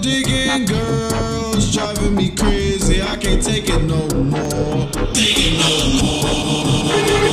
digging girls driving me crazy. I can't take it no more. Take it no more.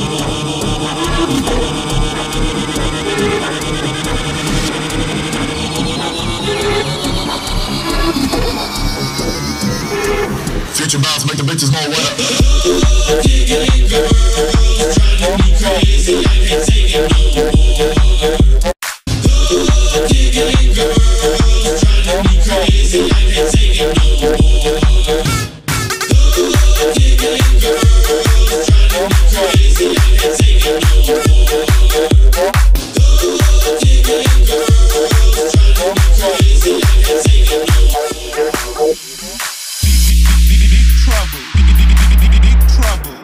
Future bounce, make the bitches more wet. Digging girls driving me crazy. I can't take it no more. Digging girls driving me crazy. I can't take it no more. Digging girls driving me crazy. I can't take it no more. Digging girls driving me crazy. I can't take it no more. Big trouble. Big trouble.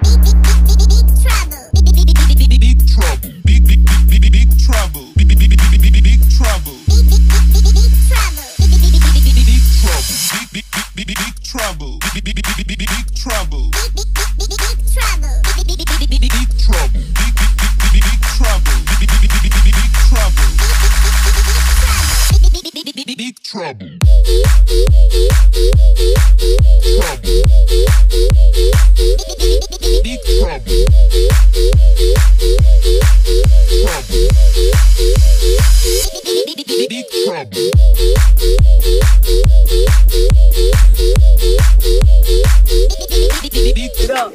Big trouble. Big trouble. Big trouble. Big trouble. Big trouble. Big trouble. Big trouble. Big trouble. It up.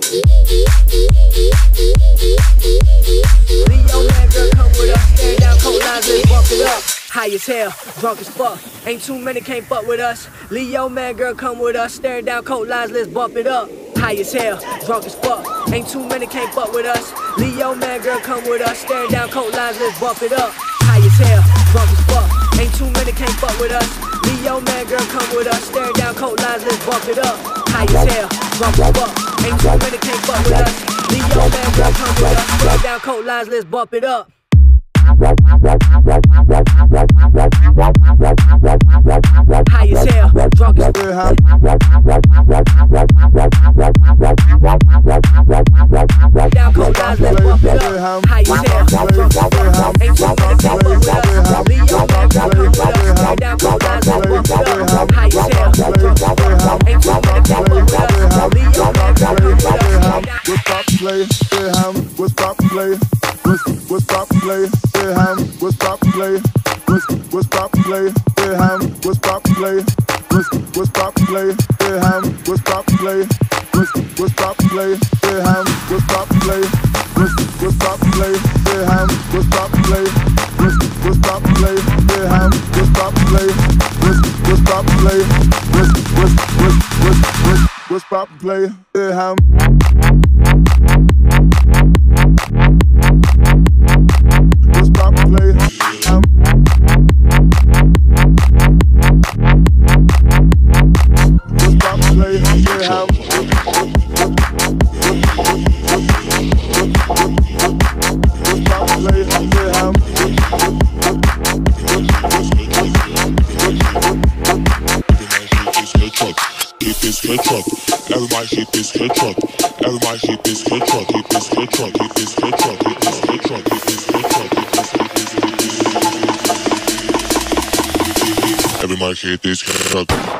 Leo man, girl, come with us. Stand down, cold lines, let's walk it up. High as hell, drunk as fuck. Ain't too many can't fuck with us. Leo man, girl, come with us. Staring down cold lines, let's bump it up. High as hell, drunk as fuck. Ain't too many can't fuck with us. Leo man, girl, come with us. Staring down cold lines, let's bump it up. High as hell, drunk as fuck. Ain't too many can't fuck with us. Leo man, girl, come with us. Staring down cold lines, let's bump it up. High as hell, drunk as fuck. Ain't too many can't fuck with us. Leo man, girl, come with us. Staring down cold lines, let's bump it up. High as hell, drunk as fuck. Down cold lines, let's bump it up. High as hell, drunk as fuck. Ain't too many can't fuck with us. Leo man, girl, come with us. Down cold lines, let's bump it up. High as hell, drunk as fuck. Ain't too many can't fuck with us. Leo man, girl, come with us. We'll stop play, we'll stop play. We'll stop play, we'll stop play. We'll stop play, we'll stop play. We'll stop play, we'll stop play. We'll stop play, we'll stop play. We'll stop play, we'll stop play. We'll stop play, we'll stop play. We'll stop play, we'll stop play, We'll stop play, We'll stop play, Hit this hood truck, everybody hit this hood truck. Everybody hit this hood truck, hit this hood truck, hit this hood truck, hit this hood truck, hit this hood truck, everybody hit this hood truck.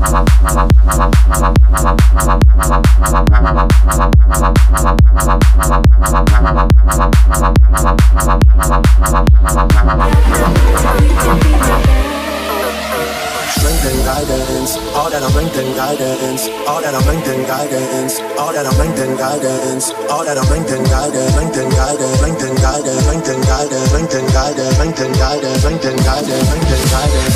Guidance, all that I'm bringing guidance, all that I'm bringing guidance, all that I'm bringing guidance, all that I'm bringing guidance, bringing guidance, bringing guidance, bringing guidance, bringing guidance, bringing guidance, bringing guidance, bringing guidance,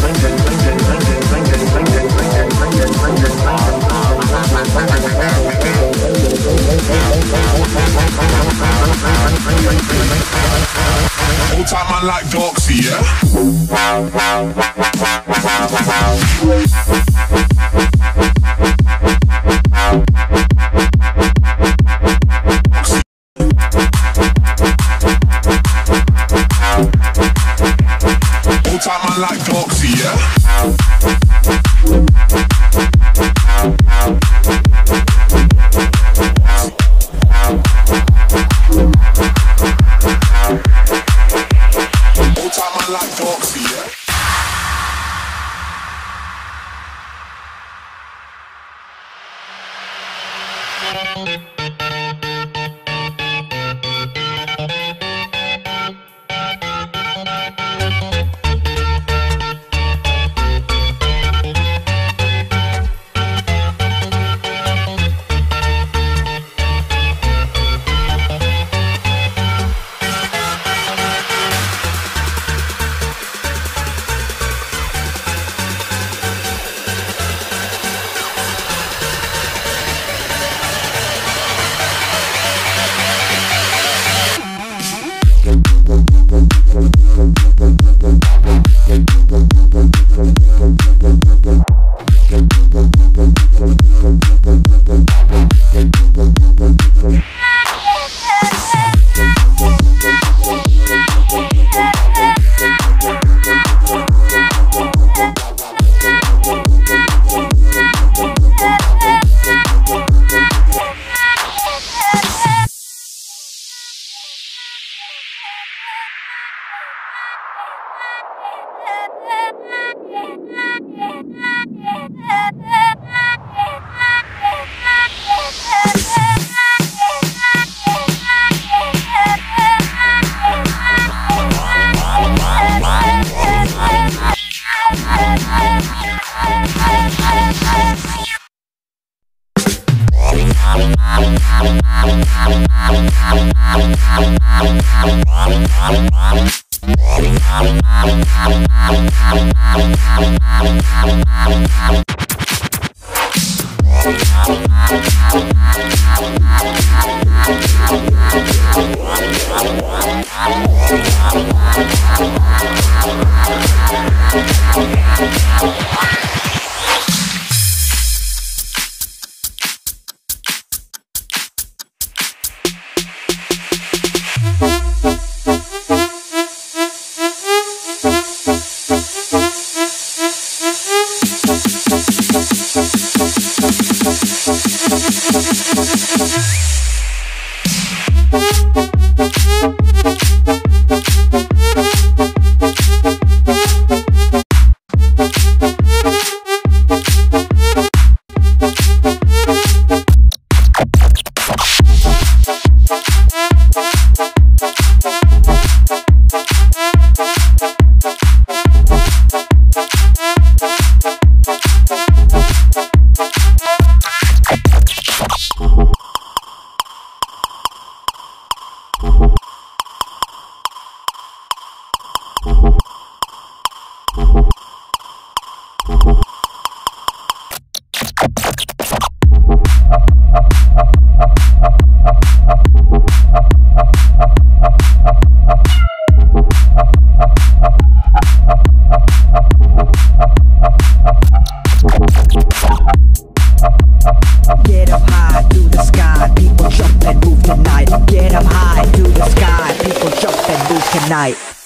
Old time man like Doxy, yeah? Old time man like Doxy, yeah? Old time man like Doxy, yeah? Get up high to the sky, people jump and move tonight. Get up high to the sky, people jump and move tonight.